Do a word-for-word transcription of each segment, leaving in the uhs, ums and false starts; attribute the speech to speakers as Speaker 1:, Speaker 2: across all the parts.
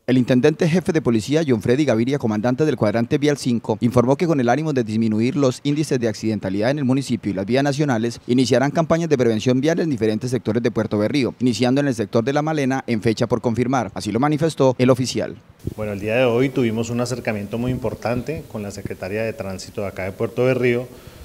Speaker 1: El intendente jefe de policía, John Freddy Gaviria, comandante del cuadrante vial cinco, informó que con el ánimo de disminuir los índices de accidentalidad en el municipio y las vías nacionales, iniciarán campañas de prevención vial en diferentes sectores de Puerto Berrío, iniciando en el sector de La Malena en fecha por confirmar. Así lo manifestó el oficial.
Speaker 2: Bueno, el día de hoy tuvimos un acercamiento muy importante con la Secretaría de Tránsito de acá de Puerto Berrío,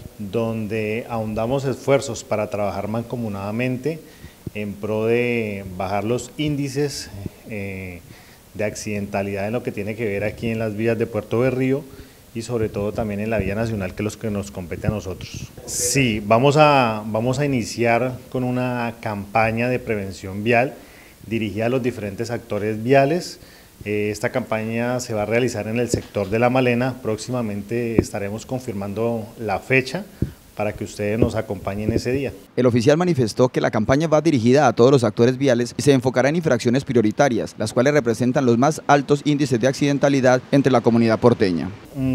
Speaker 2: donde ahondamos esfuerzos para trabajar mancomunadamente en pro de bajar los índices eh, de accidentalidad en lo que tiene que ver aquí en las vías de Puerto Berrío y sobre todo también en la vía nacional, que es lo que nos compete a nosotros. Sí, vamos a, vamos a iniciar con una campaña de prevención vial dirigida a los diferentes actores viales. Eh, esta campaña se va a realizar en el sector de La Malena. Próximamente estaremos confirmando la fecha para que ustedes nos acompañen ese día.
Speaker 1: El oficial manifestó que la campaña va dirigida a todos los actores viales y se enfocará en infracciones prioritarias, las cuales representan los más altos índices de accidentalidad entre la comunidad porteña.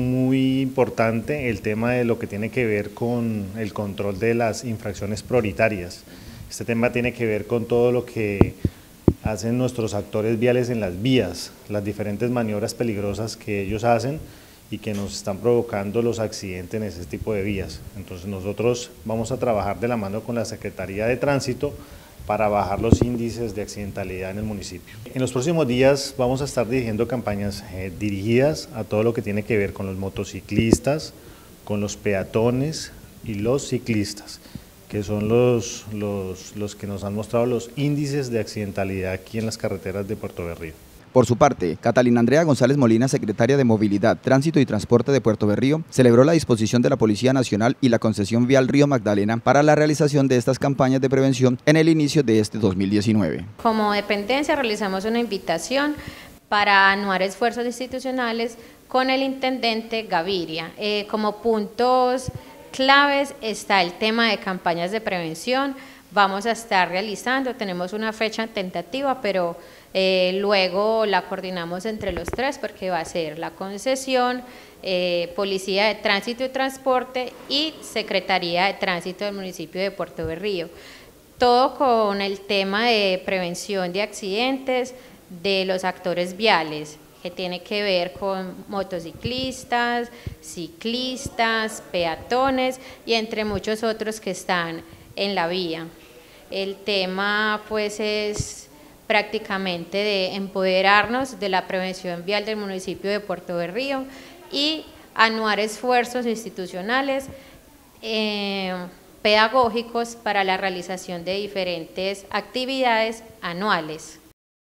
Speaker 2: Muy importante el tema de lo que tiene que ver con el control de las infracciones prioritarias. Este tema tiene que ver con todo lo que hacen nuestros actores viales en las vías, las diferentes maniobras peligrosas que ellos hacen y que nos están provocando los accidentes en ese tipo de vías. Entonces nosotros vamos a trabajar de la mano con la Secretaría de Tránsito para bajar los índices de accidentalidad en el municipio. En los próximos días vamos a estar dirigiendo campañas eh, dirigidas a todo lo que tiene que ver con los motociclistas, con los peatones y los ciclistas, que son los, los, los que nos han mostrado los índices de accidentalidad aquí en las carreteras de Puerto Berrío.
Speaker 1: Por su parte, Catalina Andrea González Molina, secretaria de Movilidad, Tránsito y Transporte de Puerto Berrío, celebró la disposición de la Policía Nacional y la concesión vial Río Magdalena para la realización de estas campañas de prevención en el inicio de este dos mil diecinueve.
Speaker 3: Como dependencia realizamos una invitación para anuar esfuerzos institucionales con el intendente Gaviria. Eh, como puntos claves está el tema de campañas de prevención. Vamos a estar realizando, tenemos una fecha tentativa, pero eh, luego la coordinamos entre los tres porque va a ser la concesión, eh, Policía de Tránsito y Transporte y Secretaría de Tránsito del municipio de Puerto Berrío. Todo con el tema de prevención de accidentes de los actores viales, que tiene que ver con motociclistas, ciclistas, peatones y entre muchos otros que están en la vía. El tema pues es prácticamente de empoderarnos de la prevención vial del municipio de Puerto Berrío y anuar esfuerzos institucionales eh, pedagógicos para la realización de diferentes actividades anuales.